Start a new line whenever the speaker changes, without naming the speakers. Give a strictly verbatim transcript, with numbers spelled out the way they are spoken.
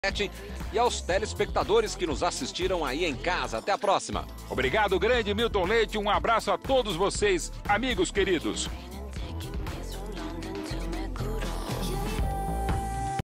E aos telespectadores que nos assistiram aí em casa. Até a próxima.
Obrigado, grande Milton Leite. Um abraço a todos vocês, amigos queridos.